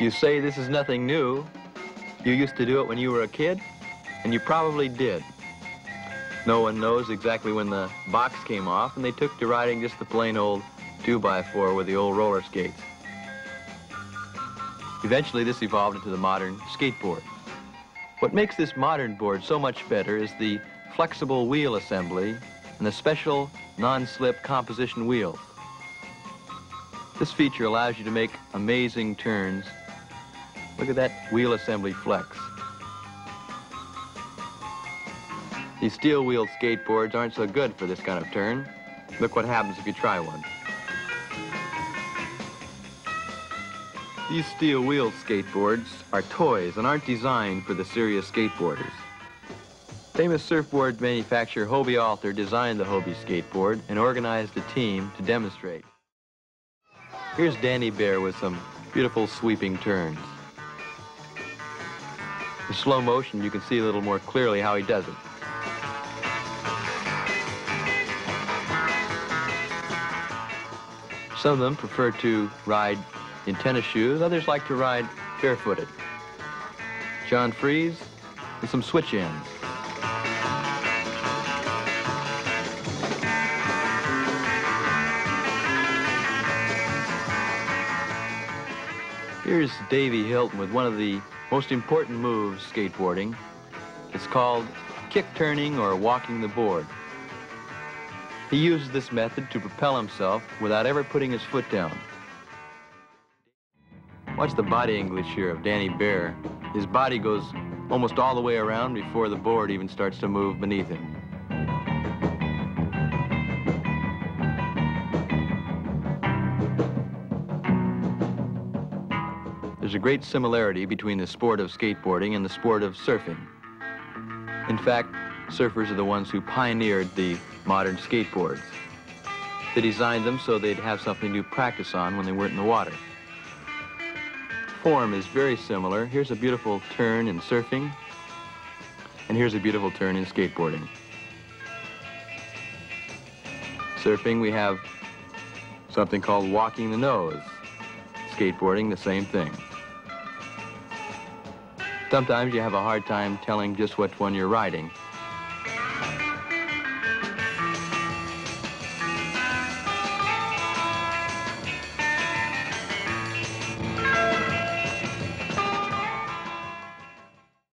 you say this is nothing new, you used to do it when you were a kid, and you probably did. No one knows exactly when the box came off, and they took to riding just the plain old 2x4 with the old roller skates. Eventually, this evolved into the modern skateboard. What makes this modern board so much better is the flexible wheel assembly and the special non-slip composition wheels. This feature allows you to make amazing turns. Look at that wheel assembly flex. These steel-wheeled skateboards aren't so good for this kind of turn. Look what happens if you try one. These steel-wheeled skateboards are toys and aren't designed for the serious skateboarders. Famous surfboard manufacturer Hobie designed the Hobie skateboard and organized a team to demonstrate. Here's Danny Bear with some beautiful sweeping turns. In slow motion, you can see a little more clearly how he does it. Some of them prefer to ride in tennis shoes, others like to ride barefooted. John Freeze with some switch ends. Here's Davey Hilton with one of the most important moves skateboarding. It's called kick turning or walking the board. He uses this method to propel himself without ever putting his foot down. Watch the body English here of Danny Bear. His body goes almost all the way around before the board even starts to move beneath him. There's a great similarity between the sport of skateboarding and the sport of surfing. In fact, surfers are the ones who pioneered the modern skateboards. They designed them so they'd have something to practice on when they weren't in the water. Form is very similar. Here's a beautiful turn in surfing, and here's a beautiful turn in skateboarding. Surfing, we have something called walking the nose. Skateboarding, the same thing. Sometimes you have a hard time telling just which one you're riding.